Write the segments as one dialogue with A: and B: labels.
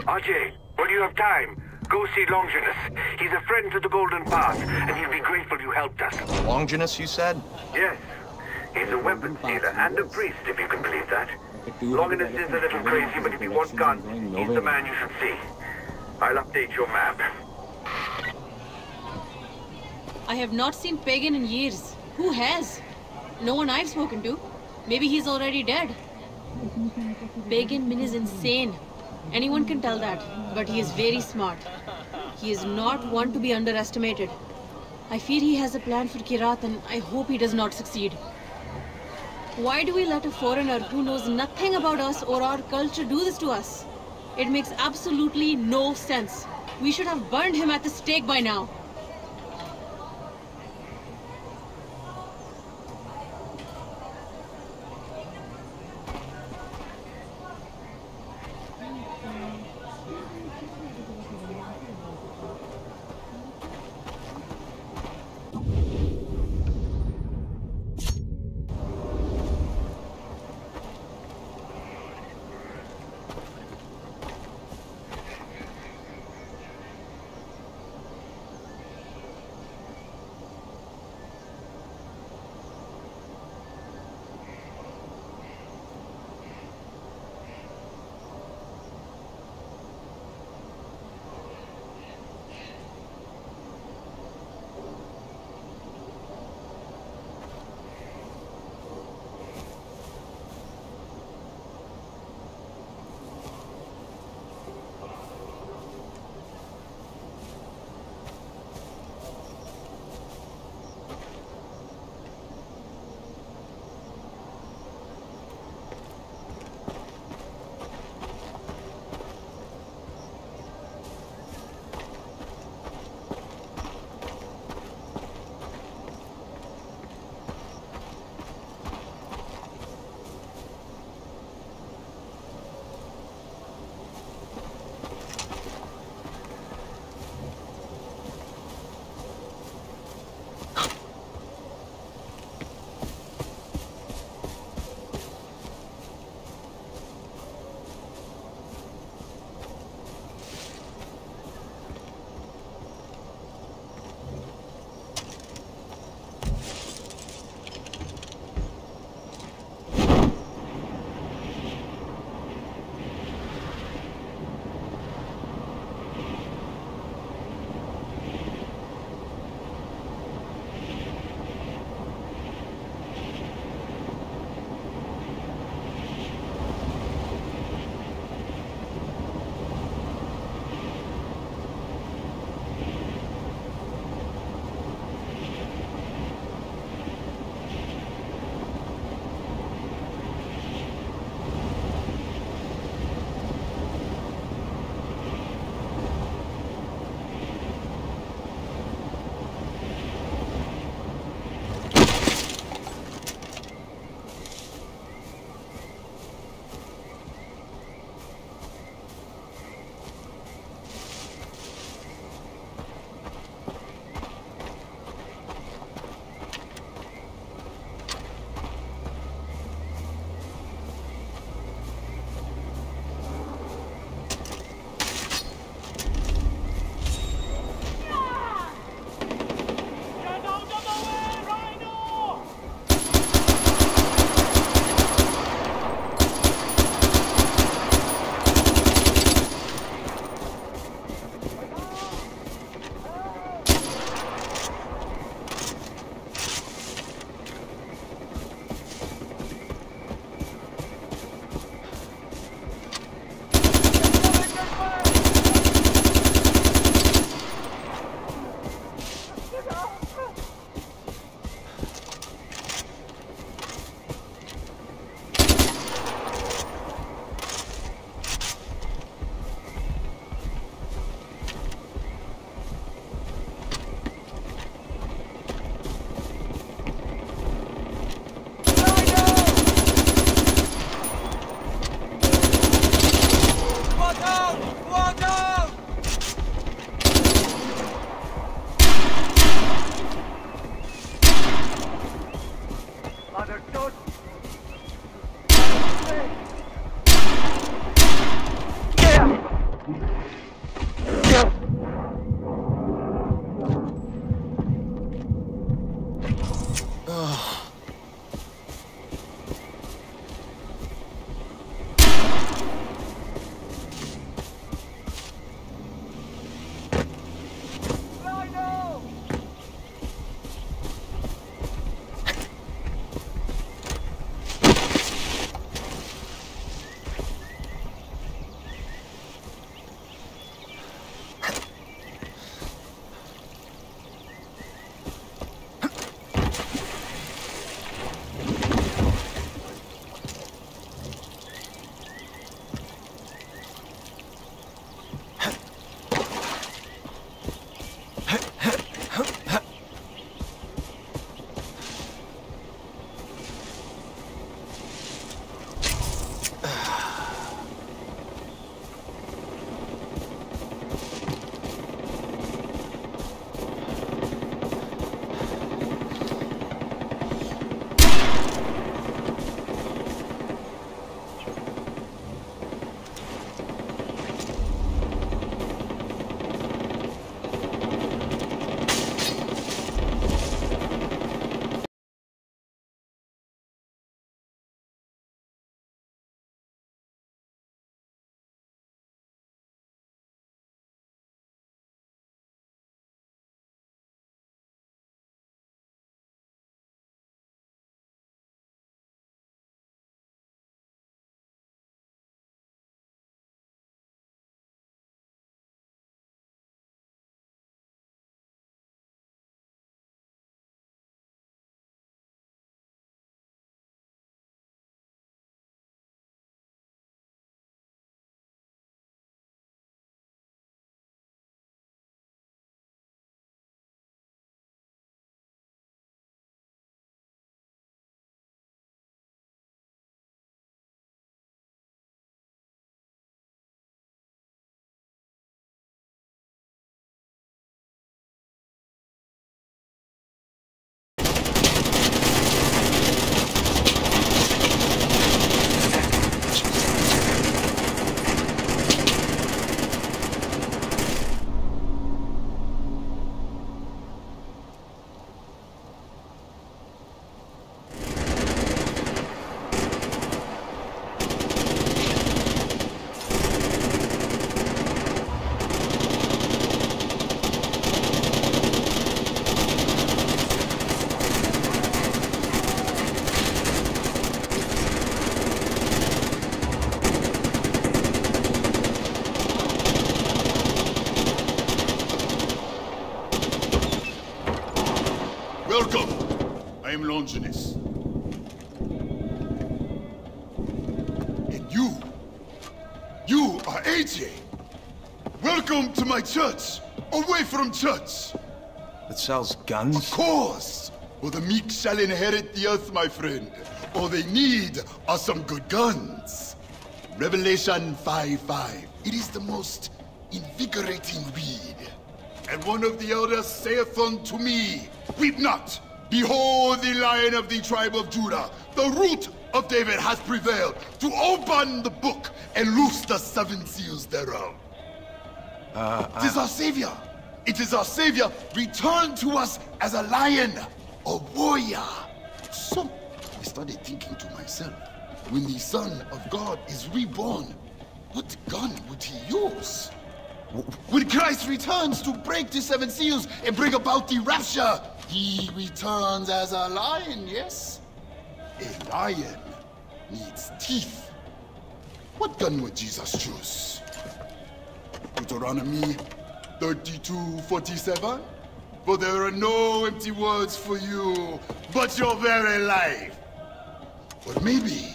A: Ajay, when you have time, go see Longinus. He's a friend to the Golden Path, and he'll be grateful you helped us.
B: Longinus, you said?
A: Yes. He's a weapons dealer and a priest, if you can believe that. Longinus is a little crazy, but if you want guns, he's the man you should see. I'll update your map.
C: I have not seen Pagan in years. Who has? No one I've spoken to. Maybe he's already dead. Pagan Min is insane. Anyone can tell that, but he is very smart. He is not one to be underestimated. I fear he has a plan for Kyrat, and I hope he does not succeed. Why do we let a foreigner who knows nothing about us or our culture do this to us? It makes absolutely no sense. We should have burned him at the stake by now.
B: Welcome. I am Longinus. And you are AJ. Welcome to my church. Away from church.
D: That sells guns?
B: Of course. For the meek shall inherit the earth, my friend. All they need are some good guns. Revelation 5:5. It is the most invigorating read. And one of the elders saith unto me, weep not. Behold, the Lion of the tribe of Judah, the root of David, has prevailed to open the book and loose the 7 seals thereof. It is our Savior. It is our Savior returned to us as a lion, a warrior. So, I started thinking to myself, when the Son of God is reborn, what gun would he use? When Christ returns to break the 7 seals and bring about the rapture, he returns as a lion, yes? A lion needs teeth. What gun would Jesus choose? Deuteronomy 32:47? For there are no empty words for you, but your very life. Or maybe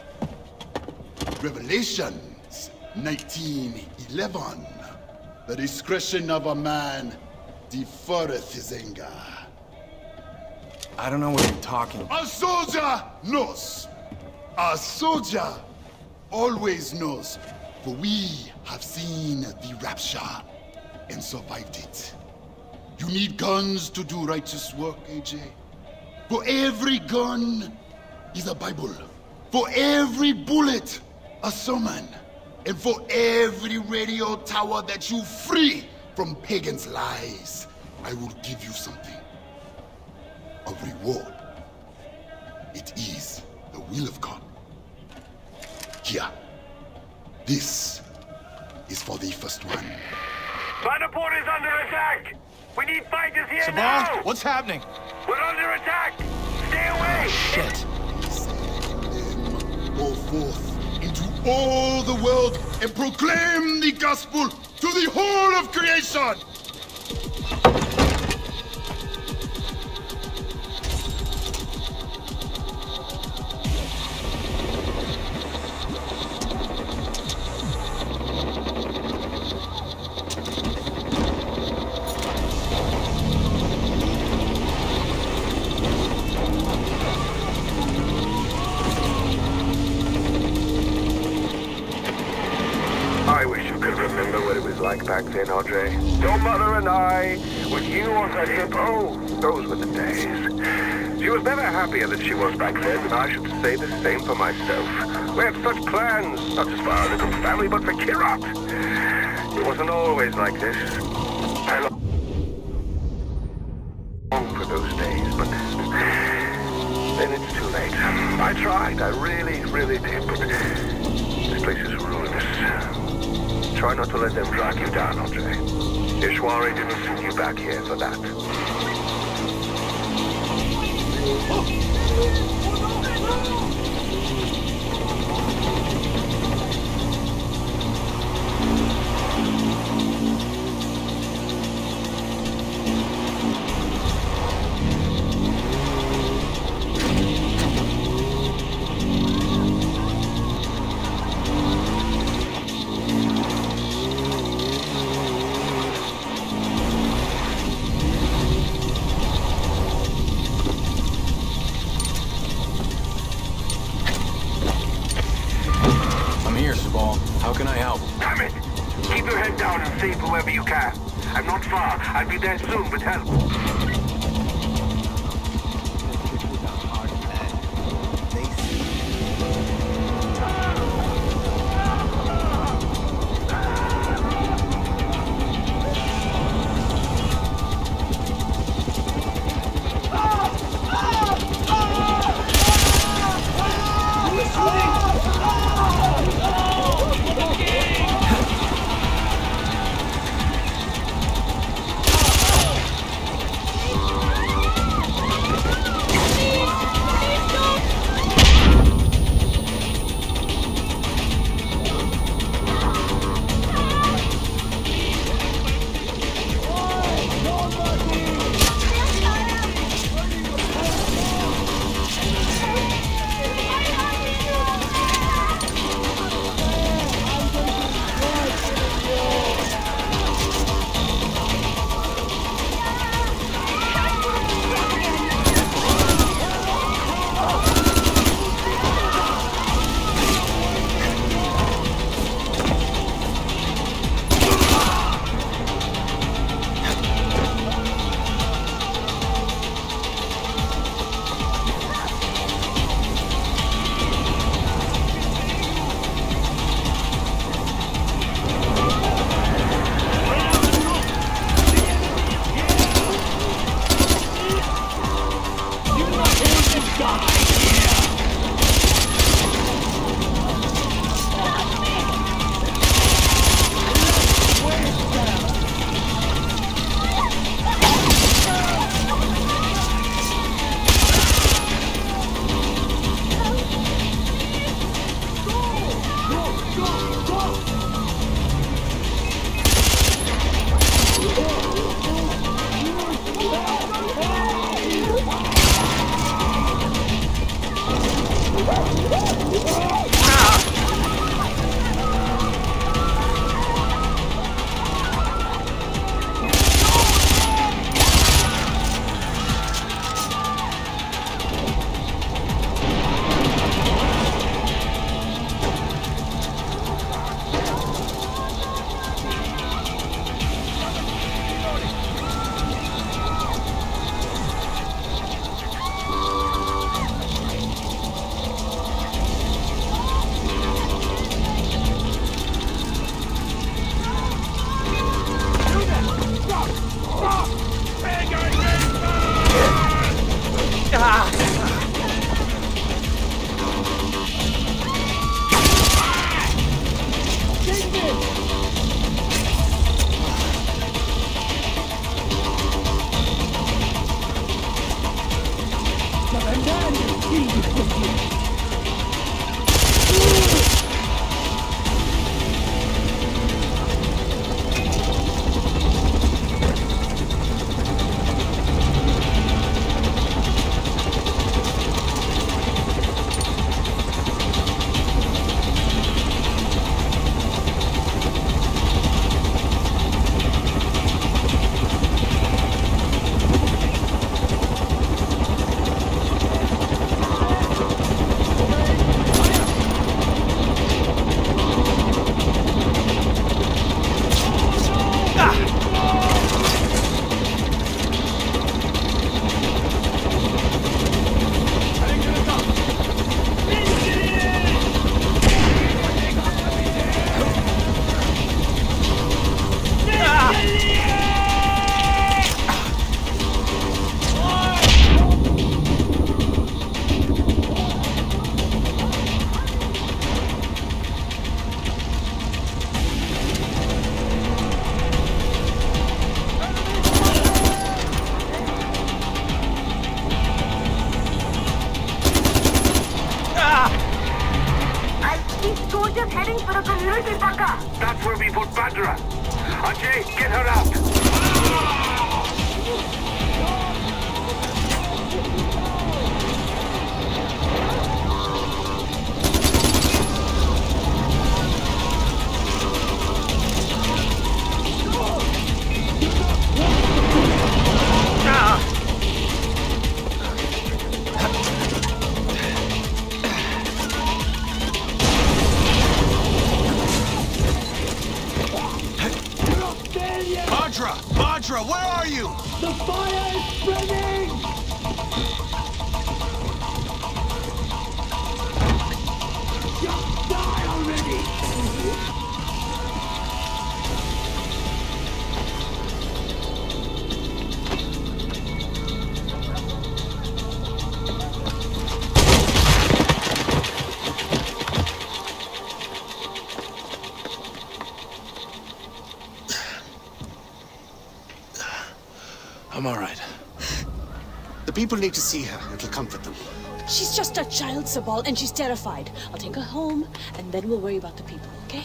B: Revelations 19:11. The discretion of a man deferreth his anger.
D: I don't know what you're talking about.
B: A soldier knows. A soldier always knows. For we have seen the rapture and survived it. You need guns to do righteous work, AJ. For every gun is a Bible. For every bullet, a sermon. And for every radio tower that you free from pagans' lies, I will give you something. A reward. It is the will of God. Here. This is for the first one.
A: Vanderport is under attack! We need fighters here
D: Sabal,
A: now!
D: what's happening?
A: We're under attack! Stay away!
D: Shit.
B: Go forth into all the world and proclaim the gospel to the whole of creation!
A: I wish you could remember what it was like back then, Ajay. Your mother and I, with you on her hip, oh, those were the days. She was never happier than she was back then, and I should say the same for myself. We had such plans, not just for our little family, but for Kyrat. It wasn't always like this. I long for those days, but then it's too late. I tried, I really, really did, but this place is ruinous. Try not to let them drag you down, Ajay. Ishwari didn't send you back here for that.
D: How can I help?
A: Damn it! Keep your head down and save whoever you can. I'm not far. I'll be there soon with help. That's where we put Bhadra. Ajay, get her out.
D: Bhadra, where are you?
E: The fire is spreading! Just die already!
F: I'm all right. The people need to see her. It'll comfort them.
C: She's just a child, Sabal, and she's terrified. I'll take her home, and then we'll worry about the people, okay?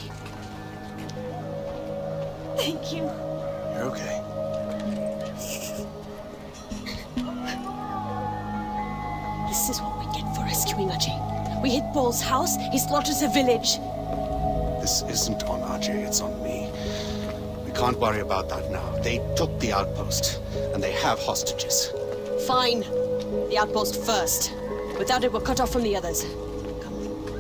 C: Thank you.
F: You're okay.
C: This is what we get for rescuing Ajay. We hit Paul's house, he slaughters a village.
F: This isn't on Ajay, it's on me. We can't worry about that now. They took the outpost, and they have hostages.
C: Fine. The outpost first. Without it, we're cut off from the others. Come.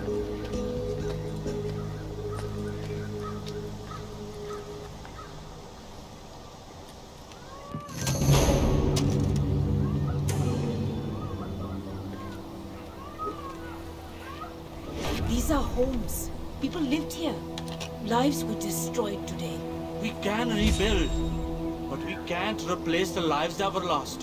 C: These are homes. People lived here. Lives were destroyed today.
E: We can rebuild, but we can't replace the lives that were lost.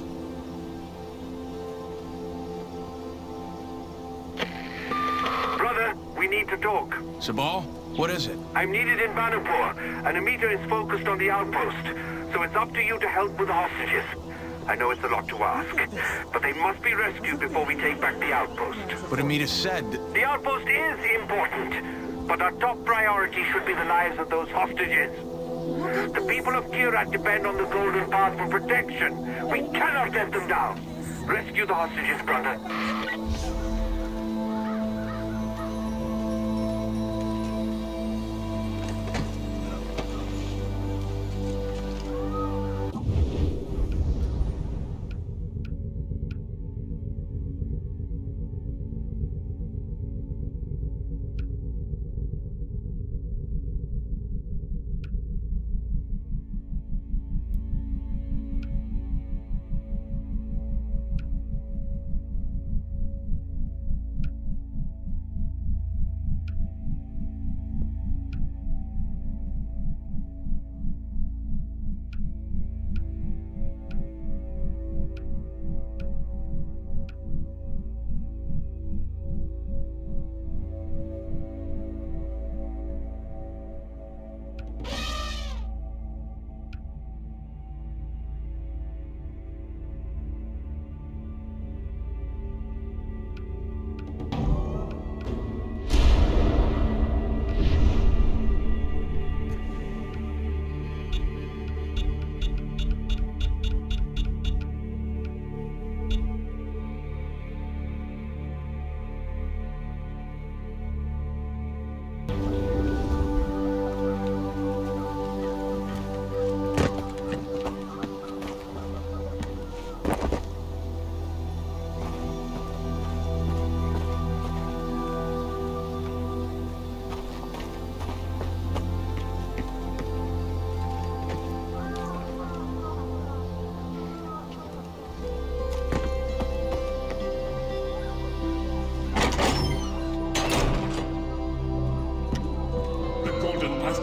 A: Brother, we need to talk.
D: Sabal, what is it?
A: I'm needed in Banapur, and Amita is focused on the outpost. So it's up to you to help with the hostages. I know it's a lot to ask, but they must be rescued before we take back the outpost.
D: But Amita said...
A: The outpost is important, but our top priority should be the lives of those hostages. The people of Kyrat depend on the Golden Path for protection. We cannot let them down. Rescue the hostages, brother.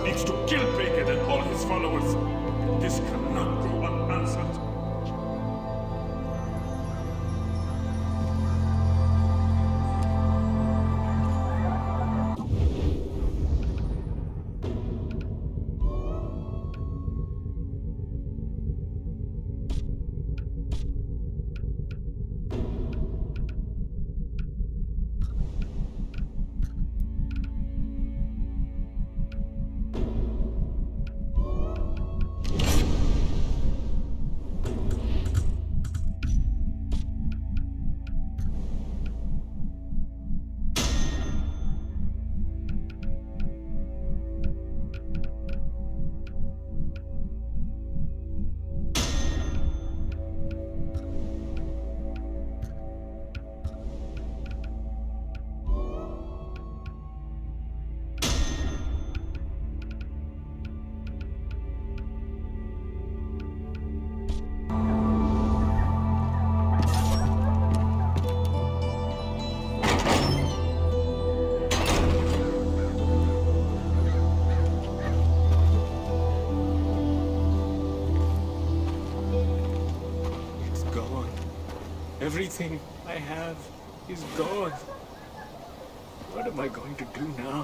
G: needs to kill Pagan and all his followers. This cannot go unanswered.
E: Everything I have is gone. What am I going to do now?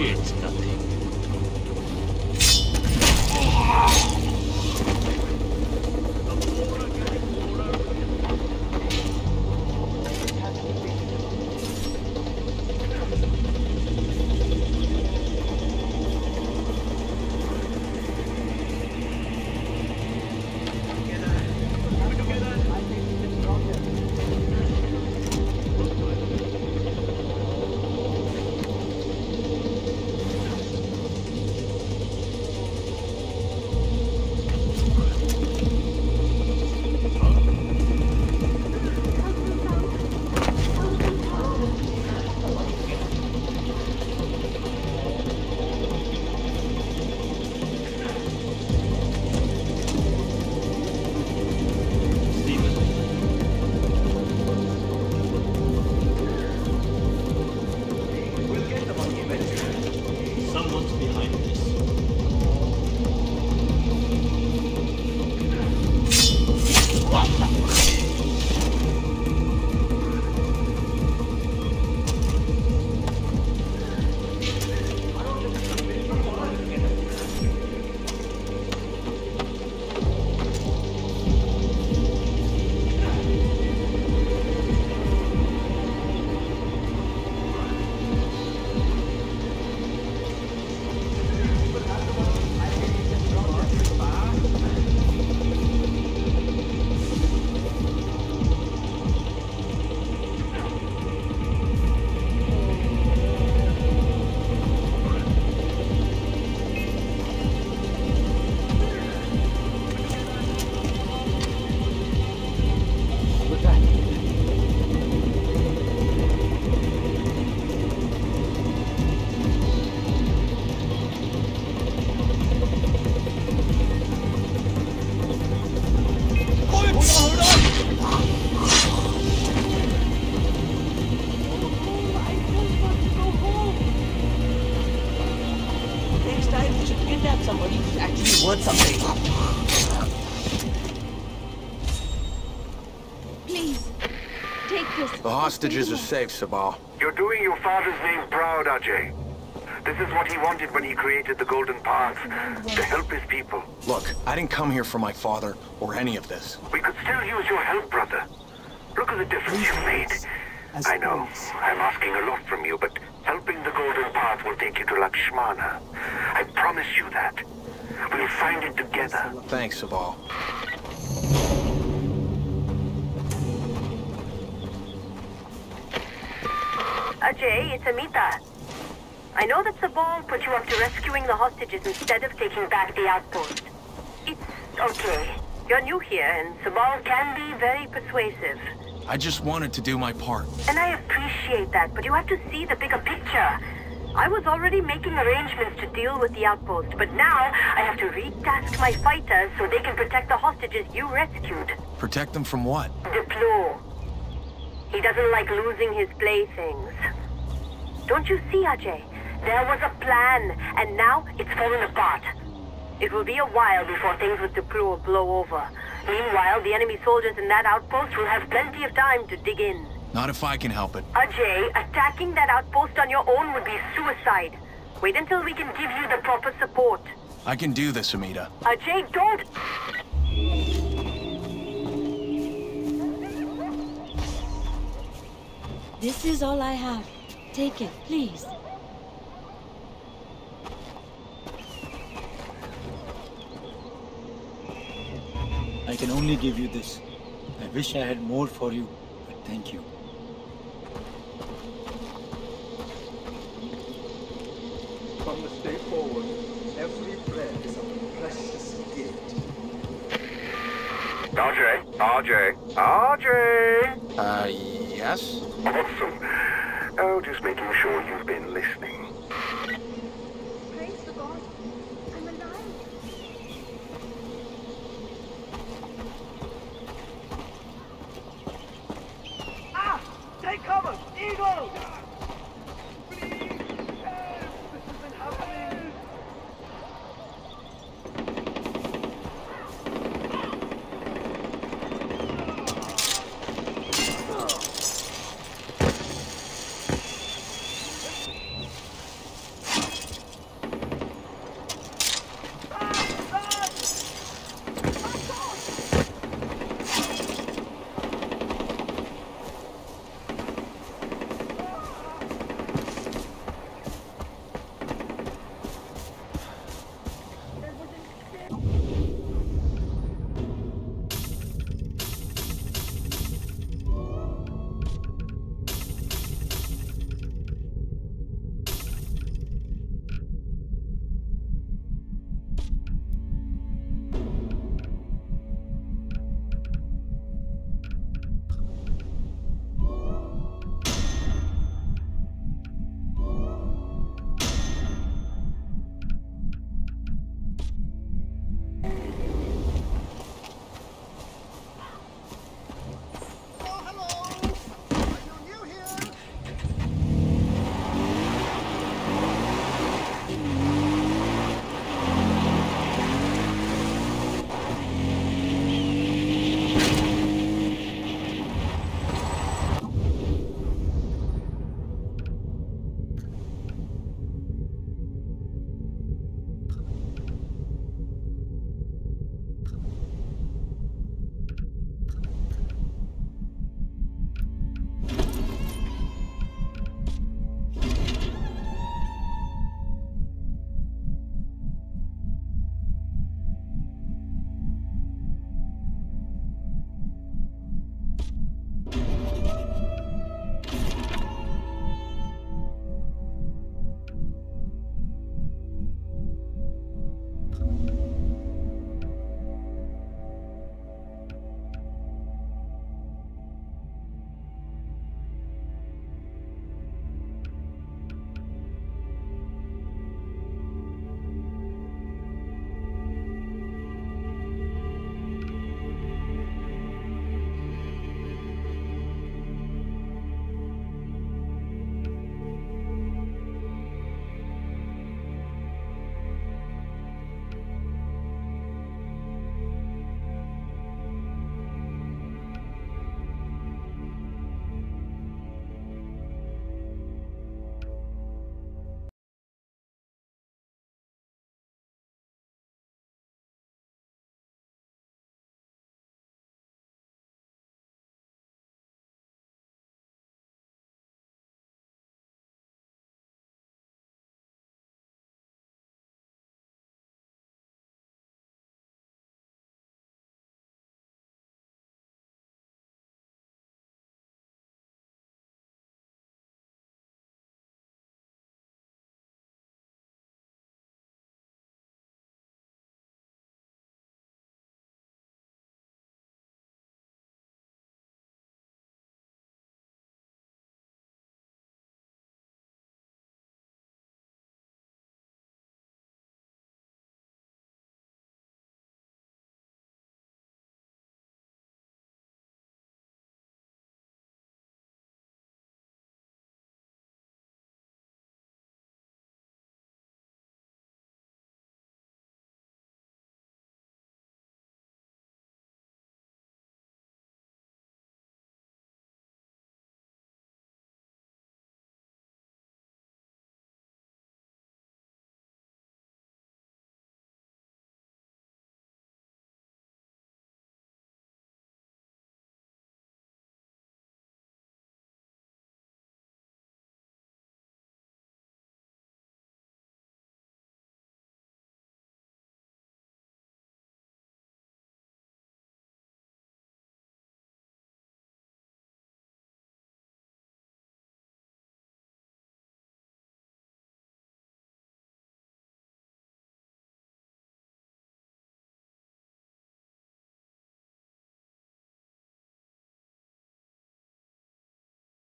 E: It's nothing.
H: worth something.
C: Please, take this.
D: The hostages are safe, Sabal.
A: You're doing your father's name proud, Ajay. This is what he wanted when he created the Golden Path, to help his people.
D: Look, I didn't come here for my father or any of this.
A: We could still use your help, brother. Look at the difference you've made. I know, I'm asking a lot from you, but helping the Golden Path will take you to Lakshmana. I promise you that. We'll find it together.
D: Thanks, Sabal.
I: Ajay, it's Amita. I know that Sabal put you up to rescuing the hostages instead of taking back the outpost. It's okay. You're new here, and Sabal can be very persuasive.
D: I just wanted to do my part.
I: And I appreciate that, but you have to see the bigger picture. I was already making arrangements to deal with the outpost, but now I have to retask my fighters so they can protect the hostages you rescued.
D: Protect them from what?
I: Diplo. He doesn't like losing his playthings. Don't you see, Ajay? There was a plan, and now it's fallen apart. It will be a while before things with Diplo blow over. Meanwhile, the enemy soldiers in that outpost will have plenty of time to dig in.
D: Not if I can help it.
I: Ajay, attacking that outpost on your own would be suicide. Wait until we can give you the proper support.
D: I can do this, Amita.
I: Ajay, don't...
C: This is all I have. Take it, please.
J: I can only give you this. I wish I had more for you, but thank you.
K: From this day forward, every breath is a precious gift.
A: RJ?
D: Yes?
A: Awesome. Oh, just making sure you've been listening.
I: Praise the God. I'm alive.
K: Ah! Take cover! Eagle!